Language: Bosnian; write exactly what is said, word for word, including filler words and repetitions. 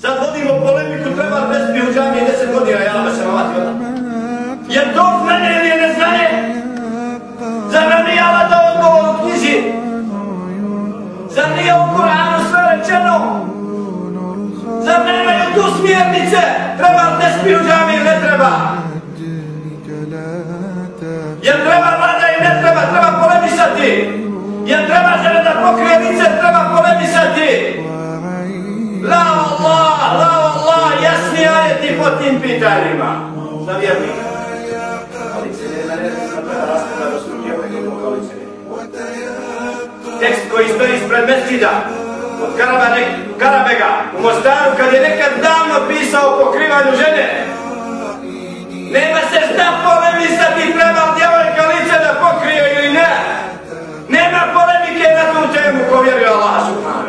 Sad vodimo polemiku, treba li bez u džamiji deset godina, ja vam se mamati odmah. Jer to znanje ili je neznanje? Zar nam nije Allah dao odgovor u knjizi? Zar nije u Kur'anu sve rečeno? Zar nemaju tu smjernice? Treba li deset u džamiji ili ne treba? Jer treba vlada i ne treba, treba polemisati. Jer treba žene da pokrije lice, treba polemisati. La Allah, la Allah, jasni ajeti po tim pitanjima. Za vjernika. Ali se ne na redu, sam treba rasprava do sudjeva i jednog kolice. Tekst koji stoji ispred mesđida od Karabega u Mostaru, kad je nekad davno pisao o pokrivanju žene. Nema se šta polemisati, treba li djevojka lice da pokrije ili ne. Nema polemike na tu temu ko vjeruje Allah subhanahu.